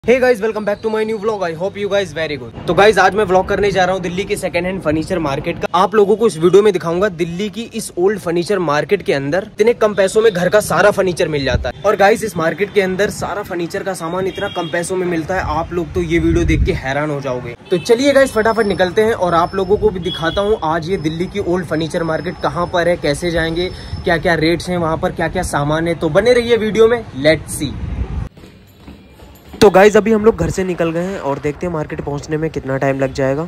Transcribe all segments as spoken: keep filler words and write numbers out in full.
Hey guys, welcome back to my new vlog. I hope you guys very good. तो guys, आज मैं vlog करने जा रहा हूँ दिल्ली के सेकंड हैंड फर्नीचर मार्केट का। आप लोगों को इस वीडियो में दिखाऊंगा दिल्ली की इस ओल्ड फर्नीचर मार्केट के अंदर इतने कम पैसों में घर का सारा फर्नीचर मिल जाता है। और गाइस, इस मार्केट के अंदर सारा फर्नीचर का सामान इतना कम पैसों में मिलता है, आप लोग तो ये वीडियो देख के हैरान हो जाओगे। तो चलिए गाइस, फटाफट निकलते हैं और आप लोगों को भी दिखाता हूँ आज ये दिल्ली की ओल्ड फर्नीचर मार्केट कहाँ पर है, कैसे जाएंगे, क्या क्या रेट्स है वहाँ पर, क्या क्या सामान है। तो बने रहिए वीडियो में, लेट्स सी। तो गाइज, अभी हम लोग घर से निकल गए हैं और देखते हैं मार्केट पहुंचने में कितना टाइम लग जाएगा।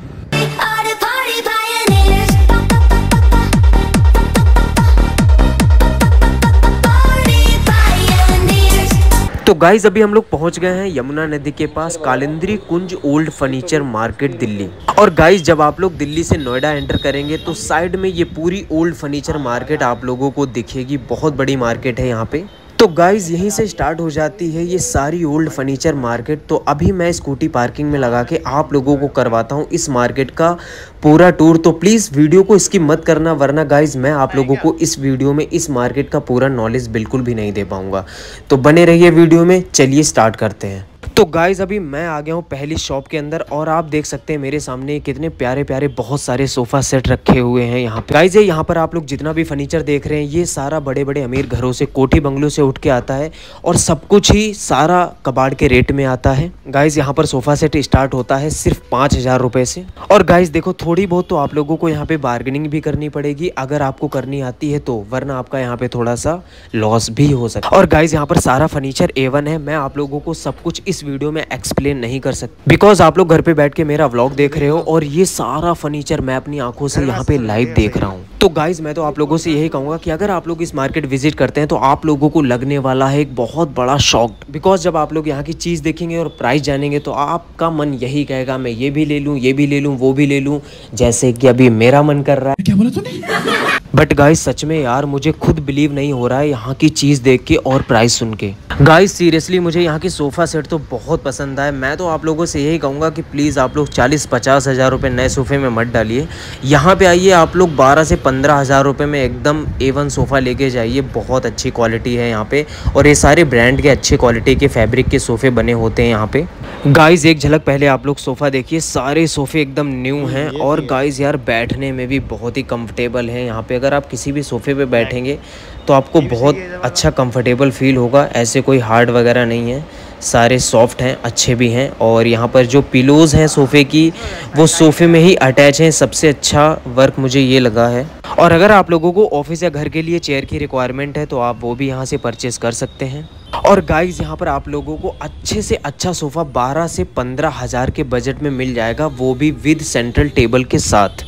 तो गाइज, अभी हम लोग पहुंच गए हैं यमुना नदी के पास Kalindi Kunj old furniture market Delhi. और गाइज, जब आप लोग दिल्ली से नोएडा एंटर करेंगे तो साइड में ये पूरी ओल्ड फर्नीचर मार्केट आप लोगों को दिखेगी। बहुत बड़ी मार्केट है यहाँ पे। तो गाइज, यहीं से स्टार्ट हो जाती है ये सारी ओल्ड फर्नीचर मार्केट। तो अभी मैं स्कूटी पार्किंग में लगा के आप लोगों को करवाता हूँ इस मार्केट का पूरा टूर। तो प्लीज़ वीडियो को स्किप मत करना, वरना गाइज मैं आप लोगों को इस वीडियो में इस मार्केट का पूरा नॉलेज बिल्कुल भी नहीं दे पाऊंगा। तो बने रहिए वीडियो में। चलिए स्टार्ट करते हैं। तो गाइज, अभी मैं आ गया हूँ पहली शॉप के अंदर और आप देख सकते हैं मेरे सामने कितने प्यारे प्यारे बहुत सारे सोफा सेट रखे हुए हैं यहाँ पे। गाइज, यहाँ पर आप लोग जितना भी फर्नीचर देख रहे हैं ये सारा बड़े बड़े अमीर घरों से, कोठी बंगलों से उठ के आता है और सब कुछ ही सारा कबाड़ के रेट में आता है। गाइज, यहाँ पर सोफा सेट स्टार्ट होता है सिर्फ पाँच हजार रुपये से। और गाइज देखो, थोड़ी बहुत तो आप लोगों को यहाँ पे बार्गेनिंग भी करनी पड़ेगी अगर आपको करनी आती है तो, वरना आपका यहाँ पे थोड़ा सा लॉस भी हो सकता है। और गाइज, यहाँ पर सारा फर्नीचर ए वन है। मैं आप लोगों को सब कुछ इस वीडियो में एक्सप्लेन नहीं कर सकते बिकॉज आप लोग घर पे बैठ के मेरा व्लॉग देख रहे हो और ये सारा फर्नीचर मैं अपनी आंखों से यहाँ पे लाइव देख रहा हूँ। तो गाइज, मैं तो आप लोगों से यही कहूंगा कि अगर आप लोग इस मार्केट विजिट करते हैं तो आप लोगों को लगने वाला है एक बहुत बड़ा शॉक। बिकॉज जब आप लोग यहाँ की चीज देखेंगे और प्राइस जानेंगे तो आपका मन यही कहेगा मैं ये भी ले लूँ, ये भी ले लूँ, वो भी ले लूँ, जैसे कि अभी मेरा मन कर रहा है। क्या बोला तूने? बट गाइज, सच में यार मुझे खुद बिलीव नहीं हो रहा है यहाँ की चीज देख के और प्राइस सुन के। गाइज, सीरियसली मुझे यहाँ की सोफा सेट तो बहुत पसंद आए। मैं तो आप लोगों से यही कहूँगा कि प्लीज़ आप लोग चालीस पचास हज़ार रुपये नए सोफे में मत डालिए। यहाँ पे आइए, आप लोग बारह से पंद्रह हज़ार रुपये में एकदम ए वन सोफ़ा लेके जाइए। बहुत अच्छी क्वालिटी है यहाँ पे और ये सारे ब्रांड के अच्छे क्वालिटी के फैब्रिक के सोफ़े बने होते हैं यहाँ पे। गाइज, एक झलक पहले आप लोग सोफ़ा देखिए, सारे सोफ़े एकदम न्यू हैं और गाइज यार बैठने में भी बहुत ही कंफर्टेबल है यहाँ पे। अगर आप किसी भी सोफ़े पे बैठेंगे तो आपको बहुत अच्छा कंफर्टेबल फील होगा। ऐसे कोई हार्ड वगैरह नहीं है, सारे सॉफ्ट हैं, अच्छे भी हैं। और यहाँ पर जो पिलोज़ हैं सोफ़े की वो सोफ़े में ही अटैच हैं। सबसे अच्छा वर्क मुझे ये लगा है। और अगर आप लोगों को ऑफिस या घर के लिए चेयर की रिक्वायरमेंट है तो आप वो भी यहाँ से परचेज़ कर सकते हैं। और गाइज, यहाँ पर आप लोगों को अच्छे से अच्छा सोफ़ा बारह से पंद्रह हज़ार के बजट में मिल जाएगा, वो भी विद सेंट्रल टेबल के साथ।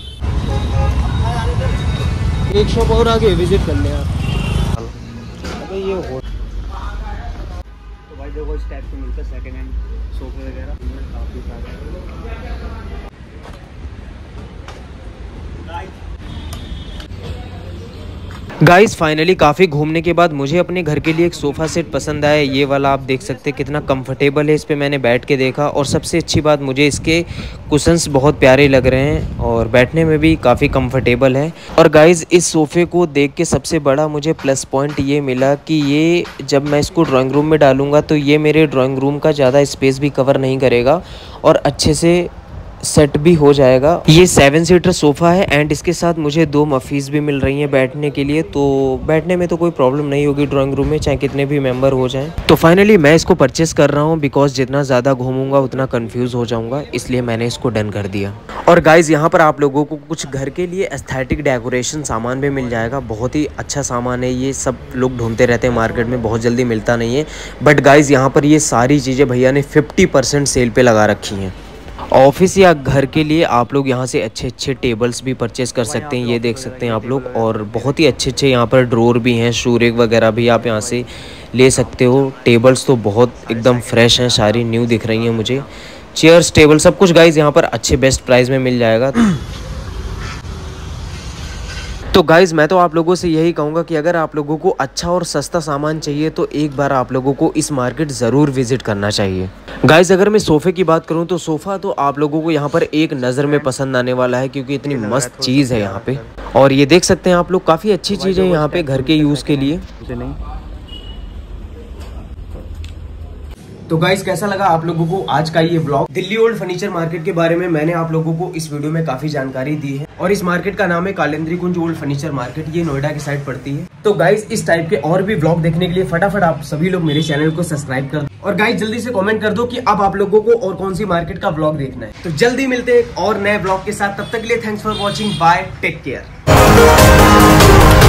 एक शॉप और आगे विजिट कर लें आप। अबे ये हो तो भाई देखो, इस टाइप के मिलता है सेकंड हैंड सोफे वगैरह, काफ़ी सारे। गाइस, फाइनली काफ़ी घूमने के बाद मुझे अपने घर के लिए एक सोफ़ा सेट पसंद आया। ये वाला आप देख सकते हैं कितना कंफर्टेबल है। इस पे मैंने बैठ के देखा और सबसे अच्छी बात मुझे इसके कुशन्स बहुत प्यारे लग रहे हैं और बैठने में भी काफ़ी कंफर्टेबल है। और गाइस, इस सोफ़े को देख के सबसे बड़ा मुझे प्लस पॉइंट ये मिला कि ये जब मैं इसको ड्राइंग रूम में डालूँगा तो ये मेरे ड्राइंग रूम का ज़्यादा स्पेस भी कवर नहीं करेगा और अच्छे से सेट भी हो जाएगा। ये सेवन सीटर सोफ़ा है एंड इसके साथ मुझे दो मफीज़ भी मिल रही हैं बैठने के लिए। तो बैठने में तो कोई प्रॉब्लम नहीं होगी ड्राइंग रूम में, चाहे कितने भी मेंबर हो जाएं। तो फाइनली मैं इसको परचेस कर रहा हूँ बिकॉज जितना ज़्यादा घूमूंगा उतना कंफ्यूज हो जाऊंगा, इसलिए मैंने इसको डन कर दिया। और गाइज, यहाँ पर आप लोगों को कुछ घर के लिए एस्थेटिक डेकोरेशन सामान भी मिल जाएगा। बहुत ही अच्छा सामान है, ये सब लोग ढूंढते रहते हैं मार्केट में, बहुत जल्दी मिलता नहीं है। बट गाइज, यहाँ पर ये सारी चीज़ें भैया ने फिफ्टी परसेंट सेल पे लगा रखी हैं। ऑफिस या घर के लिए आप लोग यहाँ से अच्छे अच्छे टेबल्स भी परचेस कर सकते हैं, ये देख सकते हैं आप लोग। और बहुत ही अच्छे अच्छे यहाँ पर ड्रॉर भी हैं, शू रैक वगैरह भी आप यहाँ से ले सकते हो। टेबल्स तो बहुत एकदम फ्रेश हैं, सारी न्यू दिख रही हैं मुझे। चेयर्स, टेबल, सब कुछ गाइज यहाँ पर अच्छे बेस्ट प्राइस में मिल जाएगा। तो गाइज़, मैं तो आप लोगों से यही कहूँगा कि अगर आप लोगों को अच्छा और सस्ता सामान चाहिए तो एक बार आप लोगों को इस मार्केट ज़रूर विजिट करना चाहिए। गाइज़, अगर मैं सोफ़े की बात करूँ तो सोफ़ा तो आप लोगों को यहाँ पर एक नज़र में पसंद आने वाला है क्योंकि इतनी मस्त चीज़ है यहाँ पे। और ये देख सकते हैं आप लोग, काफ़ी अच्छी चीज़ है यहाँ पे घर के यूज़ के लिए। तो गाइस कैसा लगा आप लोगों को आज का ये blog? Delhi old furniture market के बारे में मैंने आप लोगों को इस वीडियो में काफी जानकारी दी है और इस मार्केट का नाम है Kalindi Kunj old furniture market. ये नोएडा की साइड पड़ती है। तो गाइस इस टाइप के और भी ब्लॉग देखने के लिए फटाफट आप सभी लोग मेरे चैनल को सब्सक्राइब कर दो और गाइस जल्दी से कमेंट कर दो कि अब आप लोगों को और कौन सी मार्केट का ब्लॉग देखना है। तो जल्दी मिलते हैं एक और नए ब्लॉग के साथ, तब तक के लिए thanks for watching, bye, take care.